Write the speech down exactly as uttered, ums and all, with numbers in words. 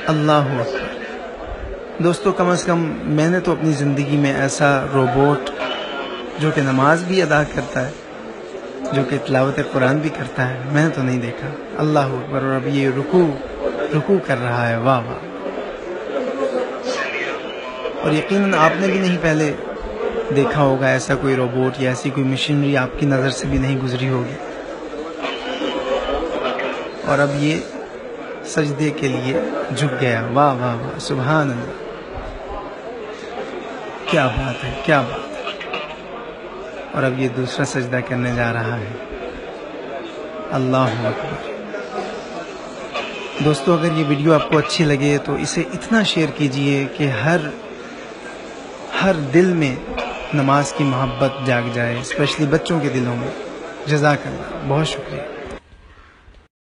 اللہ اکبر۔ دوستو کم از کم میں نے تو اپنی زندگی میں ایسا روبوٹ جو کہ نماز بھی ادا کرتا ہے، جو کہ تلاوت قرآن بھی کرتا ہے، میں نے تو نہیں دیکھا۔ اللہ اکبر۔ اور اب یہ رکوع رکوع کر رہا ہے، واہ واہ۔ اور یقیناً آپ نے بھی نہیں پہلے دیکھا ہوگا ایسا کوئی روبوٹ یا ایسی کوئی مشینری آپ کی نظر سے بھی نہیں گزری ہوگی۔ اور اب یہ سجدے کے لیے جھک گیا، واہ واہ واہ، سبحان اللہ، کیا بات ہے، کیا بات ہے۔ اور اب یہ دوسرا سجدہ کرنے جا رہا ہے، اللہ اکبر۔ دوستو اگر یہ ویڈیو آپ کو اچھی لگے تو اسے اتنا شیئر کیجئے کہ ہر ہر دل میں نماز کی محبت جاگ جائے، اسپیشلی بچوں کے دلوں میں۔ جزاک اللہ، بہت شکریہ۔